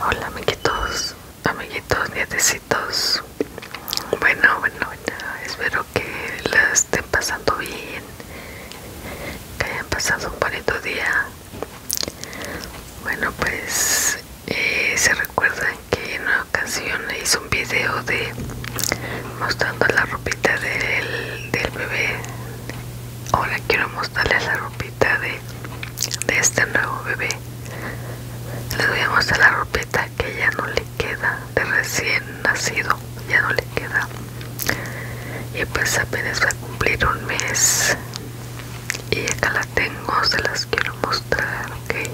Hola amiguitos, nietecitos. Bueno, espero que la estén pasando bien, que hayan pasado un bonito día. Bueno, pues se recuerdan que en una ocasión hice un video de mostrando la ropita del bebé. Ahora quiero mostrarles la ropita de este nuevo bebé. Les voy a mostrar la ropita que ya no le queda de recién nacido, ya no le queda. Y pues apenas va a cumplir un mes. Y acá la tengo, se las quiero mostrar, ok.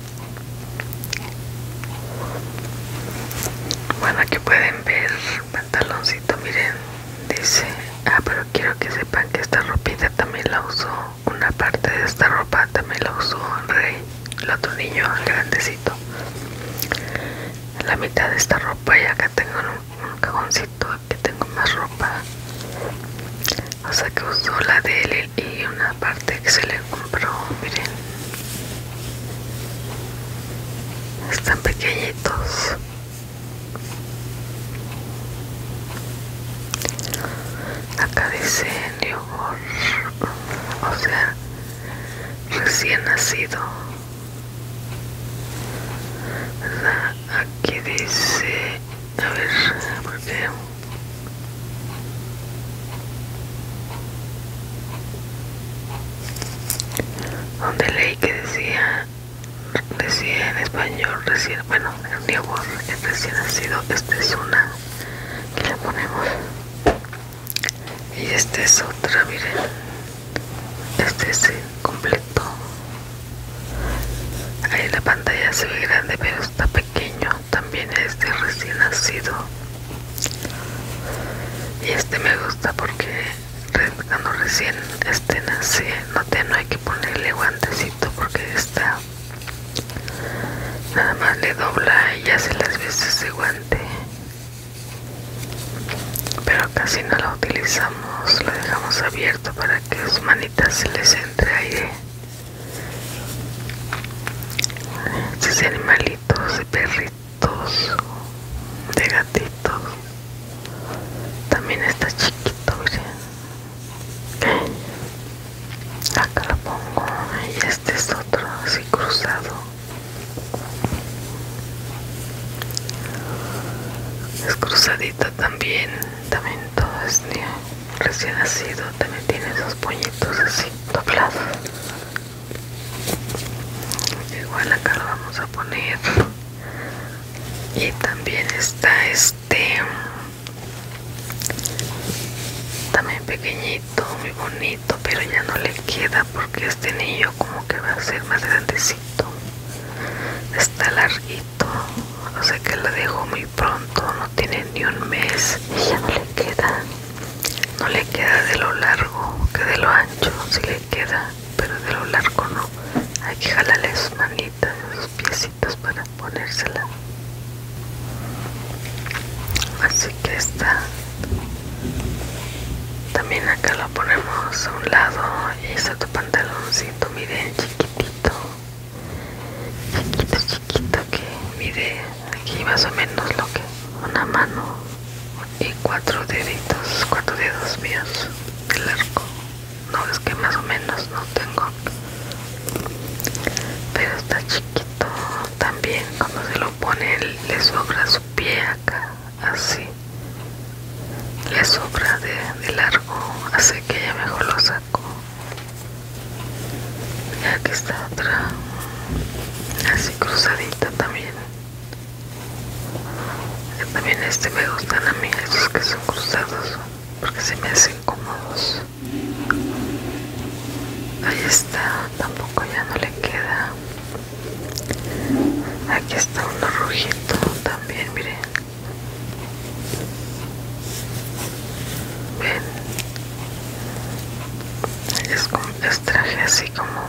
Bueno, aquí pueden ver pantaloncito, miren, dice, pero quiero que sepan que esta ropita también la usó, una parte de esta ropa también la usó Rey, el otro niño grandecito. La mitad de esta ropa, y acá tengo un cajoncito que tengo más ropa, o sea que usó la de él y una parte que se le compró. Miren, están pequeñitos. Acá dice newborn, o sea, recién nacido, ¿verdad? Aquí dice, a ver, ¿por qué? Donde leí que decía en español recién, bueno, el newborn es recién nacido. Esta es una que le ponemos y esta es otra, miren, este es completo. Ahí la pantalla se ve grande pero está pequeño, también es de recién nacido. Y este me gusta porque cuando recién nace no hay que ponerle guantecito porque está, nada más le dobla y hace las veces de guante, pero casi no lo utilizamos, lo dejamos abierto para que a sus manitas se les entre aire. Estos animalitos, de perritos, de gatitos, también está chiquito, miren. Acá lo pongo y este es otro así cruzado, es cruzadito también todo es recién nacido, también tiene esos puñitos así doblados. Igual acá lo vamos a poner. Y también está también pequeñito, muy bonito, pero ya no le queda porque este niño como que va a ser más grandecito, está larguito, o sea que lo dejo muy pronto, no tiene ni un mes y ya no le queda de lo largo, que de lo ancho sí le queda, pero de lo largo no. Hay que jalarle sus manitas, sus piecitos para ponérsela. Así que está. También acá lo ponemos a un lado y está tu pantaloncito, miren, chiquitito, chiquito que mide aquí más o menos lo que una mano y cuatro dedos míos de largo. No, es que más o menos no tengo, pero está chiquito. También cuando se lo pone le sobra su pie acá, así le sobra de largo, así que ya mejor lo saco. Y aquí está otra así cruzadita también, que también me gustan a mí esos que son cruzados porque se me hacen cómodos. Ahí está, tampoco ya no le queda. Aquí está uno rojito también, miren. Ven, es traje así como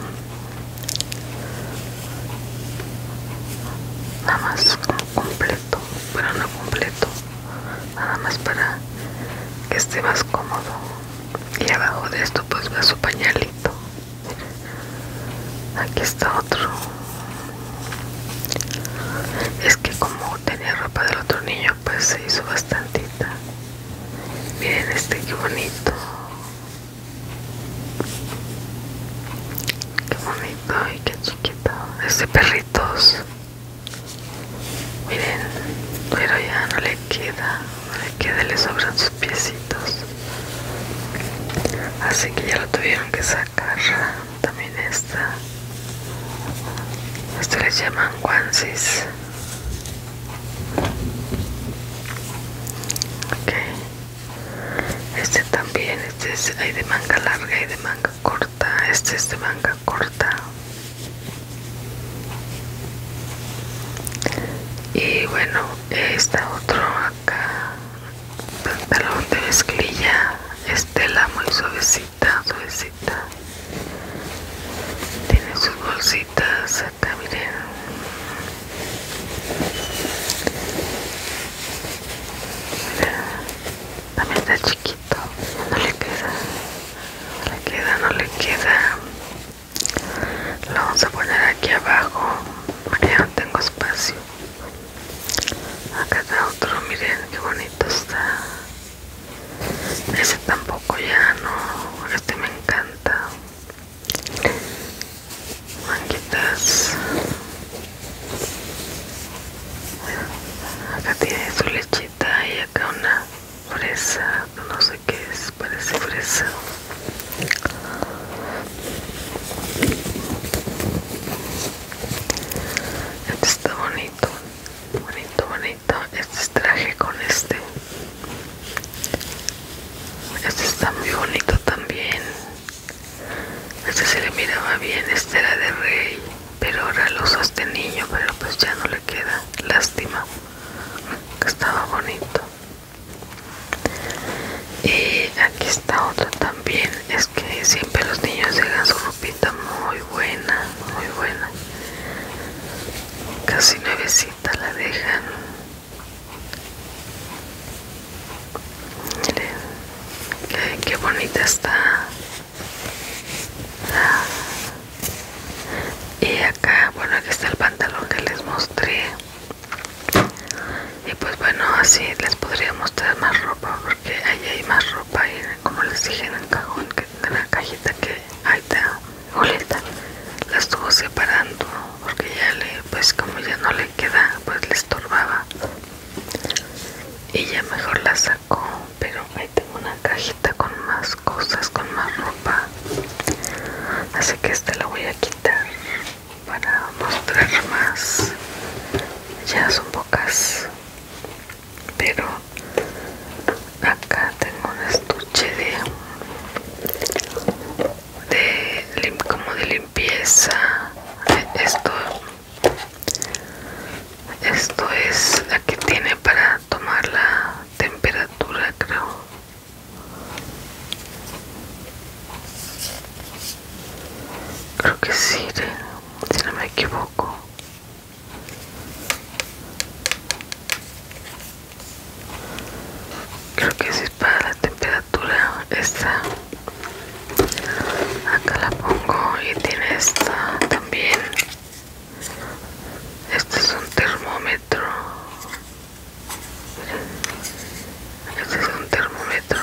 nada más como completo, pero no completo, nada más para que esté más cómodo. Y abajo de esto pues va su pañalito. Aquí está otro. Es que como de manga corta. Y bueno, está otro acá, pantalón de mezclilla, tela muy suavecita, suavecita. Tiene sus bolsitas acá, miren. Mira, también está chiquito, no le queda, no le queda. Lo vamos a poner aquí abajo porque ya no tengo espacio. Acá está otro, miren qué bonito está. Ese tampoco ya no, este me encanta. Manguitas. Acá tiene su lechita y acá una fresa, no sé qué es, parece fresa. Este está bonito, bonito, bonito. Este es traje con este. Este está muy bonito también. Este se le miraba bien, este era de rey, pero ahora lo usa este niño, pero pues ya no le queda. Lástima, que estaba bonito. Y aquí está otro también. Es que siempre los niños dejan su ropita muy buena, muy buena. Casi nuevecita la dejan. Miren, qué bonita está. Y acá, bueno, aquí está el pantalón que les mostré. Y pues bueno, así les podría mostrar más ropa, porque ahí hay más ropa. Y como les dije, en el cajón, en la cajita que ahí está, Julieta la estuvo separando, porque ya pues como ya no le queda, pues le estorbaba. Y ya mejor la sacó, pero ahí tengo una cajita con más cosas, con más ropa. Así que esta la voy a quitar para mostrar más. Ya son pocas, pero acá tengo un estuche como de limpieza. Esto es, aquí tiene para tomar la temperatura, creo. Creo que sí, si no me equivoco. Creo que sí es para la temperatura. Esta acá la pongo y tiene esta también. Este es un termómetro. Este es un termómetro.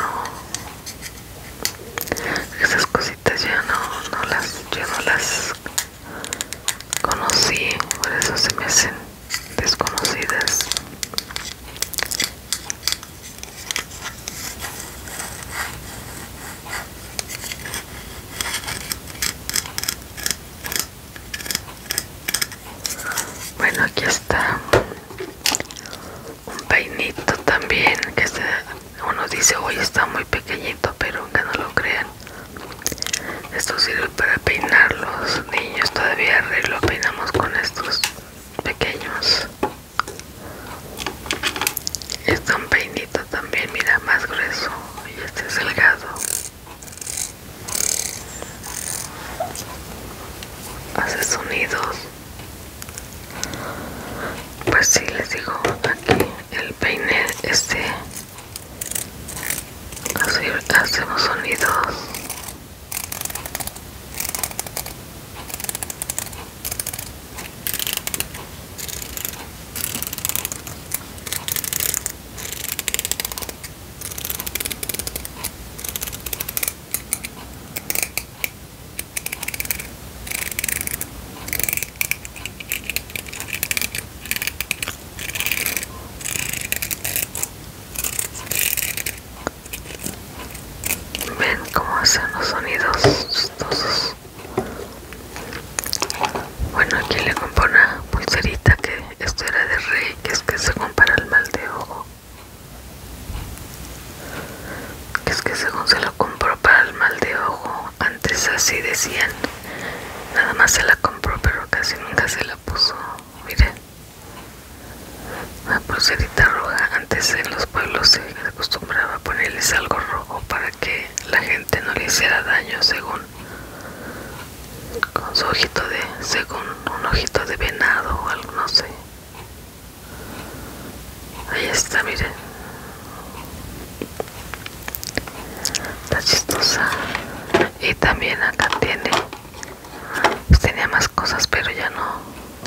Esas cositas ya yo no las conocí, por eso se me hacen desconocidas. Bueno, aquí está un peinito también, que uno dice, oye, está muy pequeñito, pero aunque no lo crean, esto sirve para peinar los niños. Todavía lo peinamos con estos pequeños. Está un peinito también, mira, más grueso, y este es delgado. Hace sonidos. Pues sí, les digo, aquí el peine así hacemos sonidos. ponerles algo rojo para que la gente no le hiciera daño, según con su ojito de, según un ojito de venado o algo, no sé. Ahí está, miren. Está chistosa. Y también acá tiene, pues tenía más cosas, pero ya no.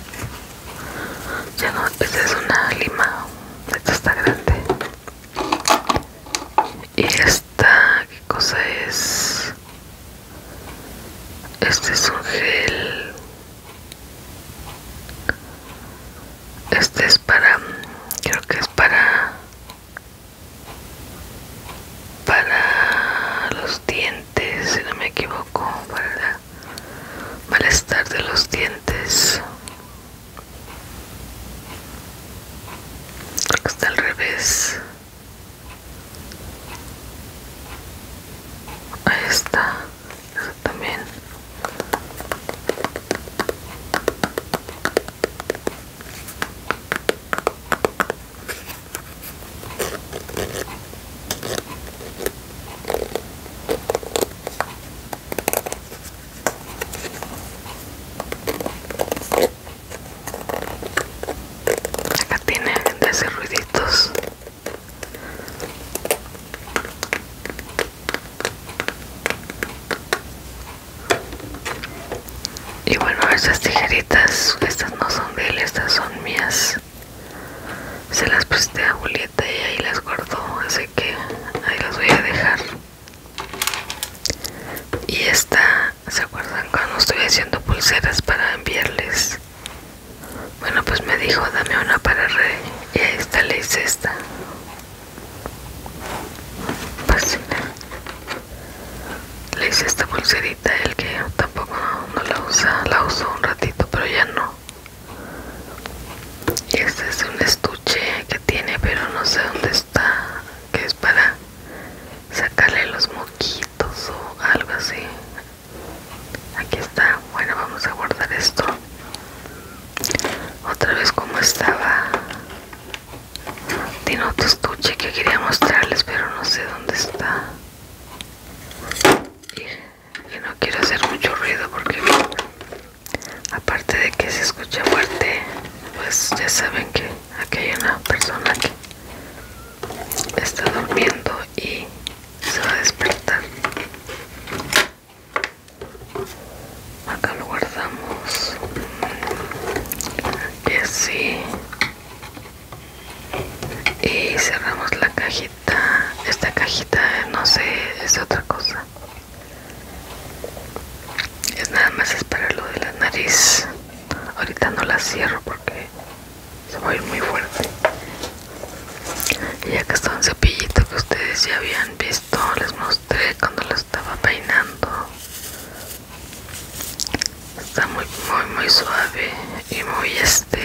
Ya no, esta es una lima. Esta está grande. Y esta, ¿qué cosa es? Este es un gel. Este es para, creo que es para los dientes, si no me equivoco, para el malestar de los dientes. Creo que está al revés. Ahí está, eso también. Acá tiene de hacer ruiditos. Y bueno, estas tijeritas, estas no son de él, estas son mías. Se las presté a Julieta y ahí las guardó, así que ahí las voy a dejar. Y esta, ¿se acuerdan cuando estuve haciendo pulseras para enviarles? Bueno, pues me dijo, dame una para Rey, y ahí está, le hice esta. Pues le hice esta pulserita, el que tampoco no la usa, la uso un ratito, pero ya no. Y este es un estuche que tiene, pero no sé dónde está, que es para sacarle los moquitos o algo así. Aquí está. Bueno, vamos a guardar esto. Otra vez como estaba. Tiene otro estuche que quería mostrarles, pero no sé dónde está. Y no quiero hacer mucho ruido porque aparte de que se escucha fuerte, pues ya saben que aquí hay una persona que está durmiendo y se va a despertar. Acá lo guardamos. Y así. Y cerramos la cajita. Esta cajita no sé, es otra cosa. Es nada más, es para lo de la nariz. Ahorita no la cierro porque se va a ir muy fuerte. Y acá está un cepillito que ustedes ya habían visto, les mostré cuando lo estaba peinando. Está muy suave y muy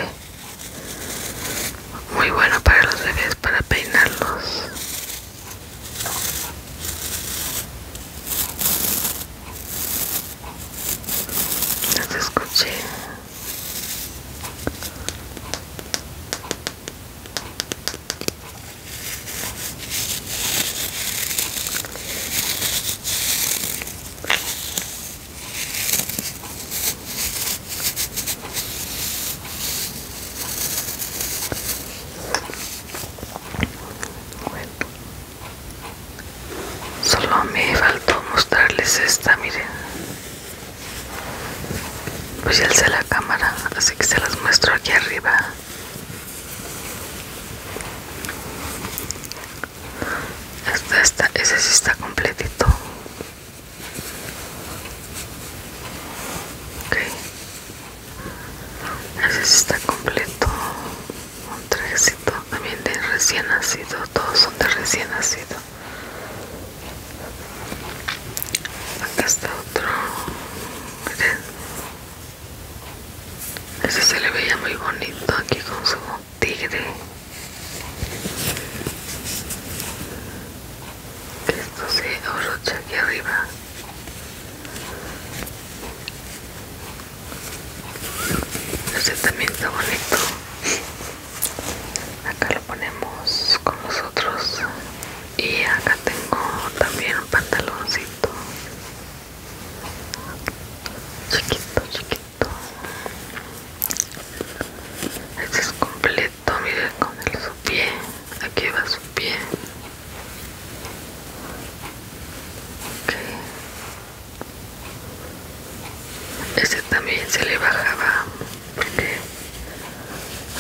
muy bueno para los bebés, para peinarlos. Ya te escuché. Solo me faltó mostrarles esta, miren. Pues ya alcé la cámara, así que se las muestro aquí arriba. Ese sí está completito. Ok. Ese sí está completo. Un trajecito también de recién nacido. Todos son de recién nacido. Acá está otro. Miren. Ese se le veía muy bonito aquí con su tigre. Esto se abrocha aquí arriba. Ese también está bonito. Acá lo ponemos con nosotros. Y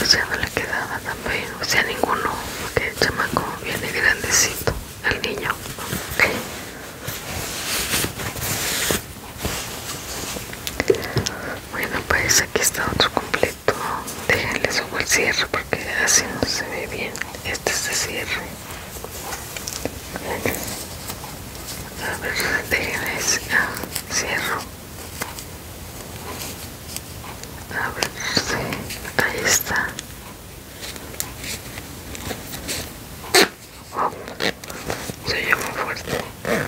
pues ya no le quedaba también, o sea, ninguno, porque el chamaco viene grandecito, el niño. Bueno, pues aquí está otro completo. Déjenle subo el cierre porque así no se ve bien. Este es de cierre. A ver, déjenle cierro. A ver, sí, ahí está. Oh, se oyó muy fuerte.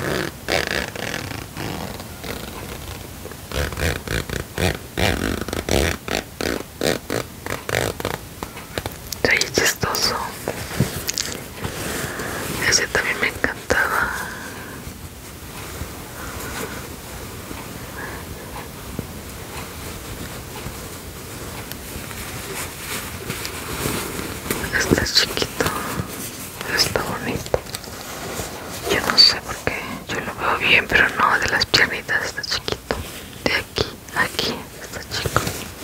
Se oye chistoso. Ese también me encantaba. Está chiquito, está bonito. Yo no sé por qué, yo lo veo bien, pero no, de las piernitas está chiquito. De aquí está chico.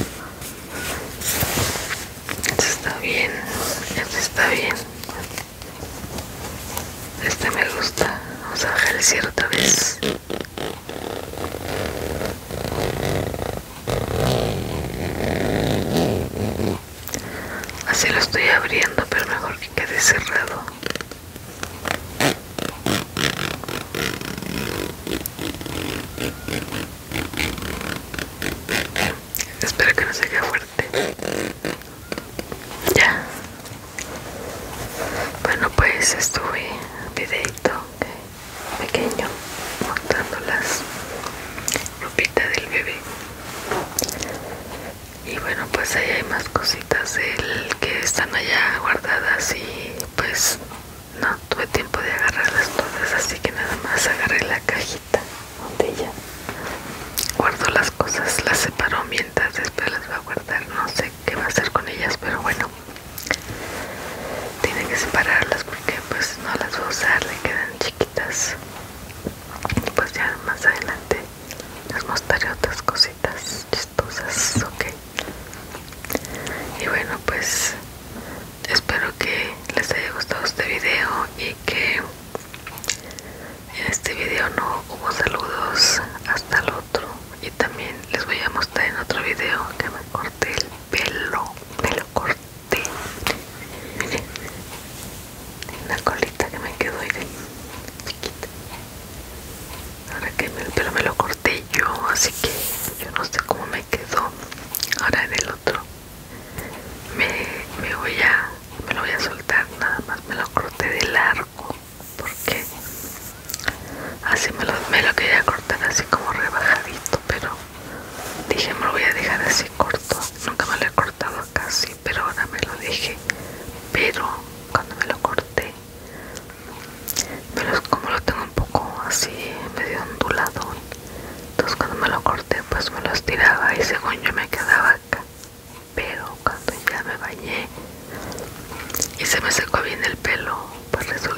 Este está bien, este está bien. Este me gusta. Vamos a bajar el cierre otra vez. Así lo estoy abriendo, pero mejor que quede cerrado. Espero que no se quede fuerte. Ya. Bueno, pues estuve un videito pequeño mostrando las ropitas del bebé. Y bueno, pues ahí hay más cositas del que están allá guardadas y pues no tuve tiempo de agarrarlas todas, así que nada más agarré la cajita donde ella guardo las cosas, las separó mientras después las va a guardar. No sé qué va a hacer con ellas, pero bueno, tiene que separarlas porque pues no las va a usar, le quedan chiquitas. Pues ya más adelante les mostraré otras cositas chistosas, ok. Y bueno, pues espero que les haya gustado este video y que en este video no hubo saludos hasta el otro. Y también les voy a mostrar en otro video que me corté el pelo, me lo corté. Miren, una colita que me quedó ahí de chiquita. Ahora que el pelo me lo corté yo, así que yo no sé cómo me quedó. Ahora en el otro me lo voy a soltar, nada más me lo corté de largo porque así me lo quería cortar así como rebajadito, pero dije me lo voy a dejar así corto. Nunca me lo he cortado casi, pero ahora me lo dejé. Pero cuando me lo corté, como lo tengo un poco así medio ondulado, entonces cuando me lo corté pues me lo estiraba y según yo me quedaba acá. Pero cuando ya me bañé y se me secó bien el pelo, pues resulta